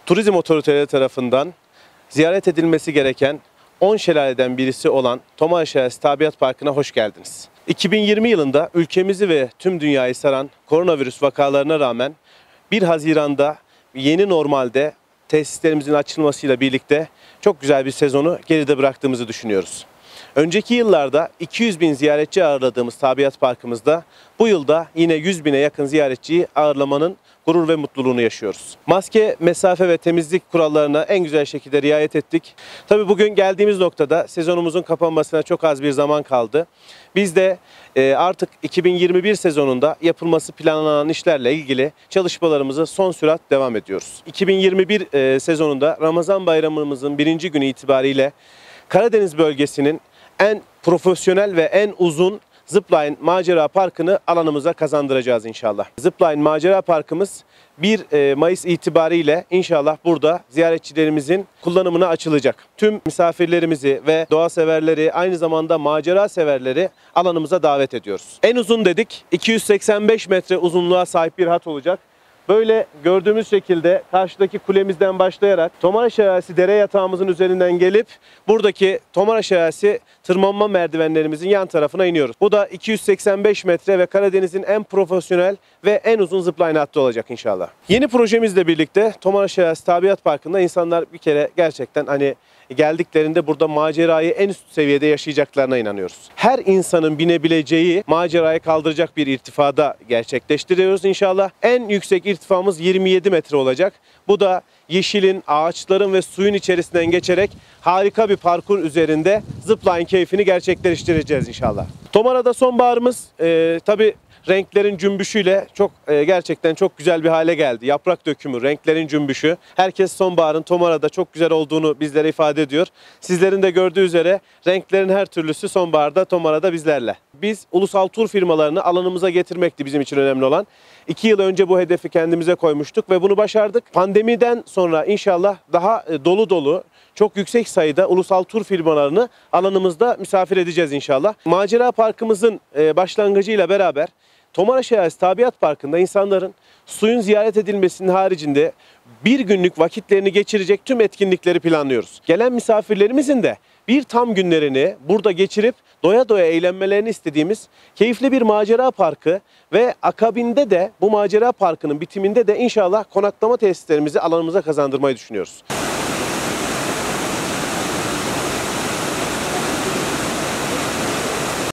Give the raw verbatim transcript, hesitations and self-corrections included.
Turizm otoriteleri tarafından ziyaret edilmesi gereken on şelaleden birisi olan Tomara Şelalesi Tabiat Parkı'na hoş geldiniz. iki bin yirmi yılında ülkemizi ve tüm dünyayı saran koronavirüs vakalarına rağmen bir Haziran'da yeni normalde tesislerimizin açılmasıyla birlikte çok güzel bir sezonu geride bıraktığımızı düşünüyoruz. Önceki yıllarda iki yüz bin ziyaretçi ağırladığımız Tabiat Parkımızda bu yılda yine yüz bine yakın ziyaretçiyi ağırlamanın gurur ve mutluluğunu yaşıyoruz. Maske, mesafe ve temizlik kurallarına en güzel şekilde riayet ettik. Tabii bugün geldiğimiz noktada sezonumuzun kapanmasına çok az bir zaman kaldı. Biz de artık iki bin yirmi bir sezonunda yapılması planlanan işlerle ilgili çalışmalarımızı son sürat devam ediyoruz. iki bin yirmi bir sezonunda Ramazan bayramımızın birinci günü itibariyle Karadeniz bölgesinin en profesyonel ve en uzun Zipline Macera Parkı'nı alanımıza kazandıracağız inşallah. Zipline Macera Parkımız bir Mayıs itibariyle inşallah burada ziyaretçilerimizin kullanımına açılacak. Tüm misafirlerimizi ve doğa severleri, aynı zamanda macera severleri alanımıza davet ediyoruz. En uzun dedik, iki yüz seksen beş metre uzunluğa sahip bir hat olacak. Böyle gördüğümüz şekilde karşıdaki kulemizden başlayarak Tomara Şelalesi dere yatağımızın üzerinden gelip buradaki Tomara Şelalesi tırmanma merdivenlerimizin yan tarafına iniyoruz. Bu da iki yüz seksen beş metre ve Karadeniz'in en profesyonel ve en uzun zipline hattı olacak inşallah. Yeni projemizle birlikte Tomara Şelalesi Tabiat Parkı'nda insanlar bir kere gerçekten hani geldiklerinde burada macerayı en üst seviyede yaşayacaklarına inanıyoruz. Her insanın binebileceği macerayı kaldıracak bir irtifada gerçekleştiriyoruz inşallah. En yüksek irtifamız yirmi yedi metre olacak. Bu da yeşilin, ağaçların ve suyun içerisinden geçerek harika bir parkur üzerinde zipline keyfini gerçekleştireceğiz inşallah. Tomara'da sonbaharımız e, tabii renklerin cümbüşüyle çok e, gerçekten çok güzel bir hale geldi. Yaprak dökümü, renklerin cümbüşü. Herkes sonbaharın Tomara'da çok güzel olduğunu bizlere ifade ediyor. Sizlerin de gördüğü üzere renklerin her türlüsü sonbaharda Tomara'da bizlerle. Biz ulusal tur firmalarını alanımıza getirmekti bizim için önemli olan. İki yıl önce bu hedefi kendimize koymuştuk ve bunu başardık. Pandemiden sonra inşallah daha dolu dolu, çok yüksek sayıda ulusal tur firmalarını alanımızda misafir edeceğiz inşallah. Macera Parkımızın başlangıcıyla beraber Tomara Şelalesi Tabiat Parkı'nda insanların suyun ziyaret edilmesinin haricinde bir günlük vakitlerini geçirecek tüm etkinlikleri planlıyoruz. Gelen misafirlerimizin de bir tam günlerini burada geçirip doya doya eğlenmelerini istediğimiz keyifli bir macera parkı ve akabinde de bu macera parkının bitiminde de inşallah konaklama tesislerimizi alanımıza kazandırmayı düşünüyoruz.